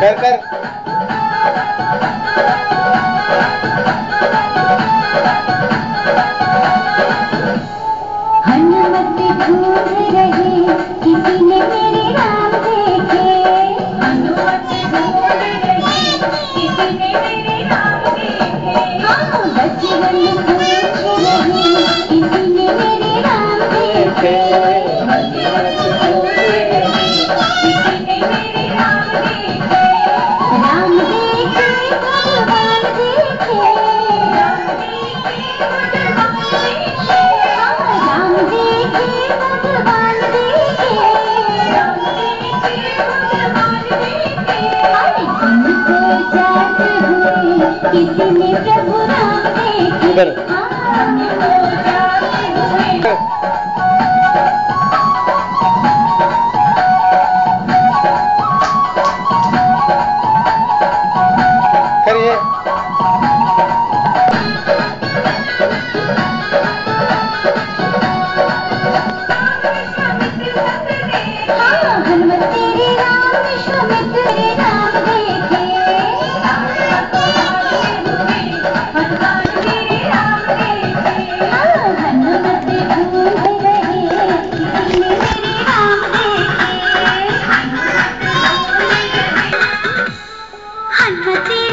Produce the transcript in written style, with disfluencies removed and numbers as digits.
कर कर हनुमति ढूंढ रही किसी ने मेरे राम देखे। हनुमति ढूंढ रही किसी ने मेरे राम देखे। बजरंग पूछ रही किसी ने मेरे राम देखे। बजरंग पूछ रही किसी ने मेरे राम देखे। राम देखे भगवान देखे। राम देखे भगवान देखे। राम देखे भगवान देखे। राम देखे भगवान देखे। अरे तुमको जाते हुए किसी ने प्रभु राम देखे। तुमको जाते हुए करिए। हनुमत तेरे राम विश्वामित्र तेरे राम देखे। भगवान तेरे राम देखे। हनुमत ढूंढ रहे किसी ने मेरे राम देखे। हनुमत